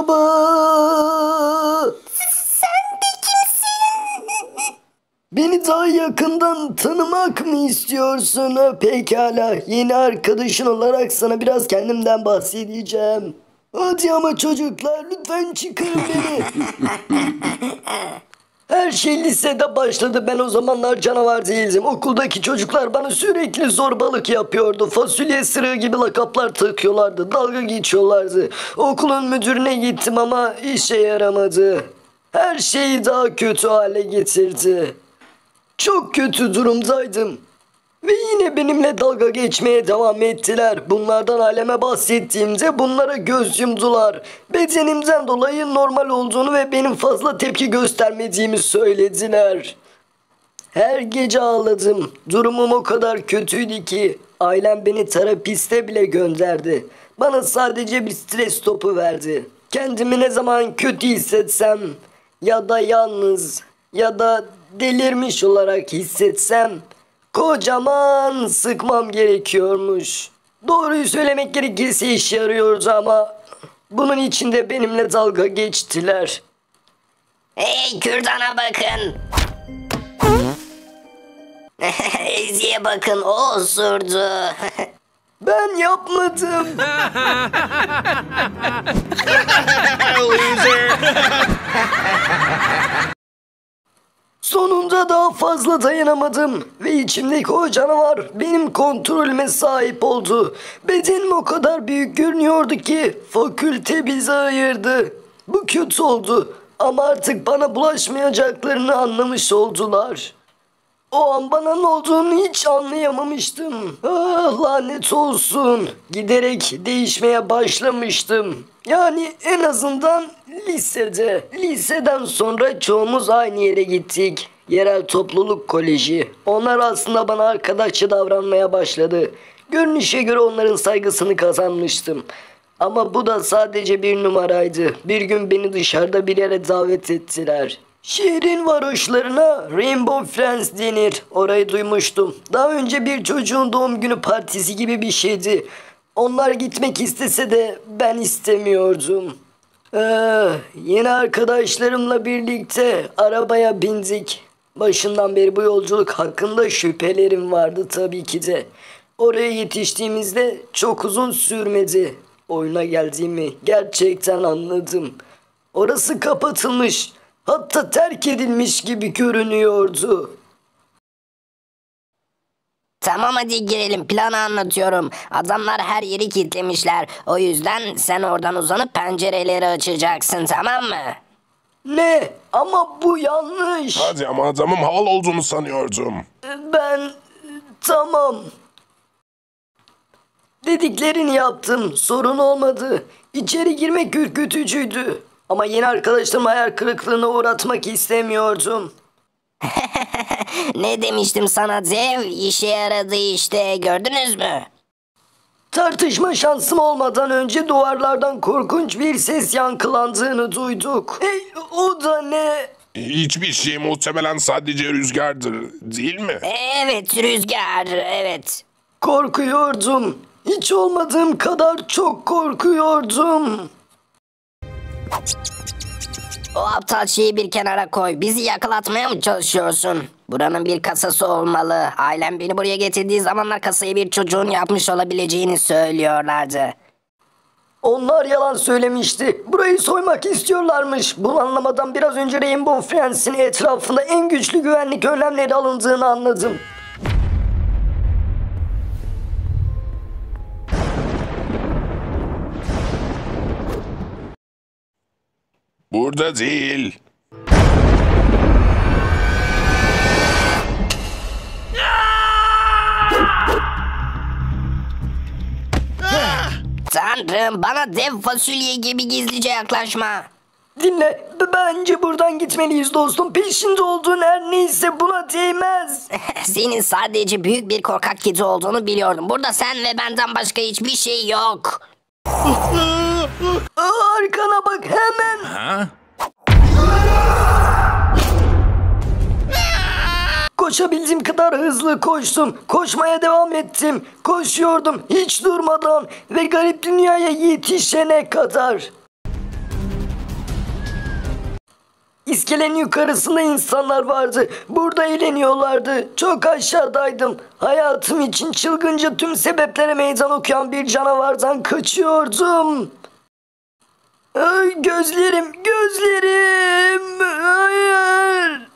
Merhaba. Sen de kimsin? Beni daha yakından tanımak mı istiyorsun? Pekala. Yeni arkadaşın olarak sana biraz kendimden bahsedeceğim. Hadi ama çocuklar, lütfen çıkarın beni. Her şey lisede başladı. Ben o zamanlar canavar değildim. Okuldaki çocuklar bana sürekli zorbalık yapıyordu. Fasulye sırığı gibi lakaplar takıyorlardı. Dalga geçiyorlardı. Okulun müdürüne gittim ama işe yaramadı. Her şeyi daha kötü hale getirdi. Çok kötü durumdaydım. Ve yine benimle dalga geçmeye devam ettiler. Bunlardan aleme bahsettiğimde bunlara göz yumdular. Bedenimden dolayı normal olduğunu ve benim fazla tepki göstermediğimi söylediler. Her gece ağladım. Durumum o kadar kötüydü ki ailem beni terapiste bile gönderdi. Bana sadece bir stres topu verdi. Kendimi ne zaman kötü hissetsem ya da yalnız ya da delirmiş olarak hissetsem kocaman sıkmam gerekiyormuş. Doğruyu söylemek gerekirse işe yarıyordu ama bunun için de benimle dalga geçtiler. Hey Kürdan'a bakın. Ezi'ye bakın, o osurdu. Ben yapmadım. Sonunda daha fazla dayanamadım ve içimdeki o canavar benim kontrolüme sahip oldu. Bedenim o kadar büyük görünüyordu ki fakülte bizi ayırdı. Bu kötü oldu ama artık bana bulaşmayacaklarını anlamış oldular. O an bana ne olduğunu hiç anlayamamıştım. Ah, lanet olsun. Giderek değişmeye başlamıştım. Yani en azından lisede. Liseden sonra çoğumuz aynı yere gittik. Yerel topluluk koleji. Onlar aslında bana arkadaşça davranmaya başladı. Görünüşe göre onların saygısını kazanmıştım. Ama bu da sadece bir numaraydı. Bir gün beni dışarıda bir yere davet ettiler. Şehrin varoşlarına Rainbow Friends denir. Orayı duymuştum. Daha önce bir çocuğun doğum günü partisi gibi bir şeydi. Onlar gitmek istese de ben istemiyordum. Yeni arkadaşlarımla birlikte arabaya bindik. Başından beri bu yolculuk hakkında şüphelerim vardı tabii ki de. Oraya yetiştiğimizde çok uzun sürmedi. Oyuna geldiğimi gerçekten anladım. Orası kapatılmış. Hatta terk edilmiş gibi görünüyordu. Tamam, hadi girelim, planı anlatıyorum. Adamlar her yeri kilitlemişler. O yüzden sen oradan uzanıp pencereleri açacaksın, tamam mı? Ne? Ama bu yanlış. Hadi ama adamım hal olduğunu sanıyordum. Ben... Tamam. Dediklerini yaptım. Sorun olmadı. İçeri girmek ürkütücüydü. Ama yeni arkadaşlarımı hayal kırıklığına uğratmak istemiyordum. Ne demiştim sana dev? İşe yaradı işte, gördünüz mü? Tartışma şansım olmadan önce duvarlardan korkunç bir ses yankılandığını duyduk. Hey, o da ne? Hiçbir şey, muhtemelen sadece rüzgardır, değil mi? Evet, rüzgar, evet. Korkuyordum. Hiç olmadığım kadar çok korkuyordum. O aptal şeyi bir kenara koy. Bizi yakalatmaya mı çalışıyorsun? Buranın bir kasası olmalı. Ailem beni buraya getirdiği zamanlar kasayı bir çocuğun yapmış olabileceğini söylüyorlardı. Onlar yalan söylemişti. Burayı soymak istiyorlarmış. Bunu anlamadan biraz önce Rainbow Friends'in etrafında en güçlü güvenlik önlemleri alındığını anladım. Burada değil. Tanrım, bana dev fasulye gibi gizlice yaklaşma. Dinle, bence buradan gitmeliyiz dostum. Peşinde olduğun her neyse buna değmez. Senin sadece büyük bir korkak kedi olduğunu biliyordum. Burada sen ve benden başka hiçbir şey yok. Arkana bak hemen. Ha? Koşabildiğim kadar hızlı koştum. Koşmaya devam ettim. Koşuyordum hiç durmadan ve garip dünyaya yetişene kadar. İskelenin yukarısında insanlar vardı. Burada eğleniyorlardı. Çok aşağıdaydım. Hayatım için çılgınca tüm sebeplere meydan okuyan bir canavardan kaçıyordum. Ay, gözlerim, gözlerim. Hayır.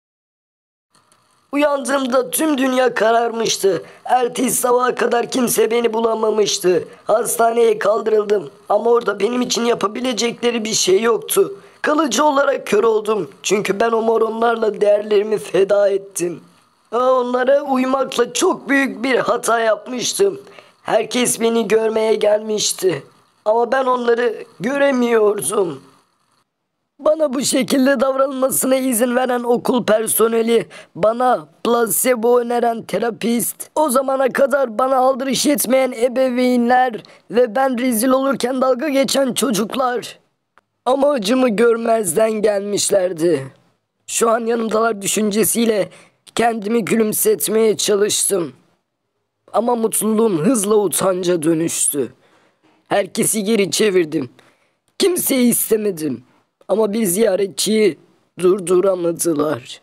Uyandığımda tüm dünya kararmıştı. Ertesi sabaha kadar kimse beni bulamamıştı. Hastaneye kaldırıldım ama orada benim için yapabilecekleri bir şey yoktu. Kalıcı olarak kör oldum. Çünkü ben o moronlarla değerlerimi feda ettim. Onlara uymakla çok büyük bir hata yapmıştım. Herkes beni görmeye gelmişti. Ama ben onları göremiyordum. Bana bu şekilde davranılmasına izin veren okul personeli, bana plasebo öneren terapist, o zamana kadar bana aldırış etmeyen ebeveynler ve ben rezil olurken dalga geçen çocuklar amacımı görmezden gelmişlerdi. Şu an yanımdalar düşüncesiyle kendimi gülümsetmeye çalıştım. Ama mutluluğum hızla utanca dönüştü. Herkesi geri çevirdim. Kimseyi istemedim. Ama bir ziyaretçiyi durduramadılar.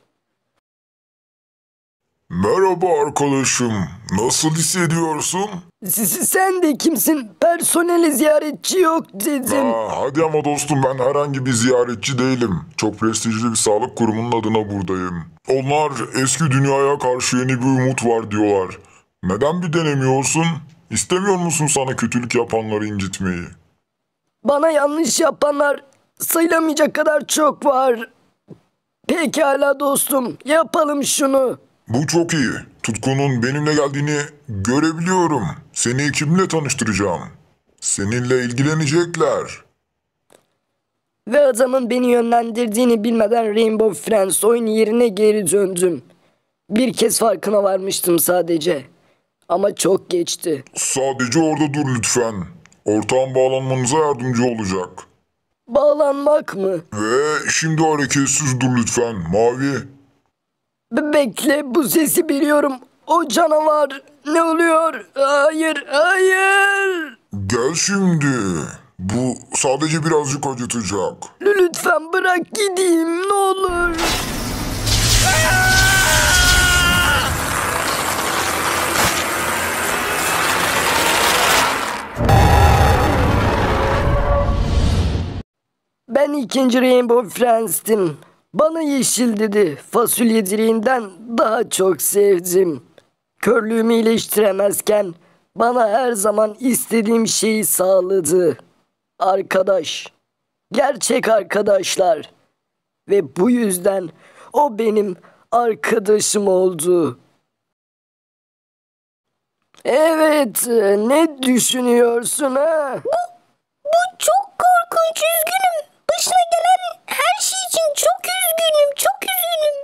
Merhaba arkadaşım. Nasıl hissediyorsun? Sen de kimsin? Personeli ziyaretçi yok dedim. Hadi ama dostum, ben herhangi bir ziyaretçi değilim. Çok prestijli bir sağlık kurumunun adına buradayım. Onlar eski dünyaya karşı yeni bir umut var diyorlar. Neden bir denemiyorsun? İstemiyor musun sana kötülük yapanları incitmeyi? Bana yanlış yapanlar sayılamayacak kadar çok var. Pekala dostum, yapalım şunu. Bu çok iyi. Tutkunun benimle geldiğini görebiliyorum. Seni ekibimle tanıştıracağım. Seninle ilgilenecekler. Ve adamın beni yönlendirdiğini bilmeden Rainbow Friends oyun yerine geri döndüm. Bir kez farkına varmıştım sadece. Ama çok geçti. Sadece orada dur lütfen. Ortağın bağlanmanıza yardımcı olacak. Bağlanmak mı? Ve şimdi hareketsiz dur lütfen. Mavi. Bekle, bu sesi biliyorum. O canavar. Ne oluyor? Hayır, hayır. Gel şimdi. Bu sadece birazcık acıtacak. Lütfen bırak gideyim ne olur. Ben ikinci Rainbow Friends'tim. Bana yeşil dedi. Fasulye direğinden daha çok sevdim. Körlüğümü iyileştiremezken bana her zaman istediğim şeyi sağladı. Arkadaş. Gerçek arkadaşlar. Ve bu yüzden o benim arkadaşım oldu. Evet, ne düşünüyorsun ha? Bu çok korkunç, üzgünüm. Başına gelen her şey için çok üzgünüm, çok üzgünüm.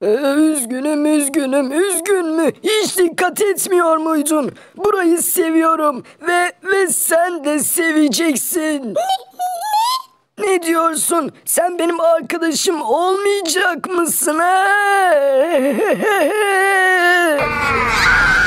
Üzgün mü? Hiç dikkat etmiyor muydun? Burayı seviyorum ve sen de seveceksin. Ne diyorsun? Sen benim arkadaşım olmayacak mısın ha?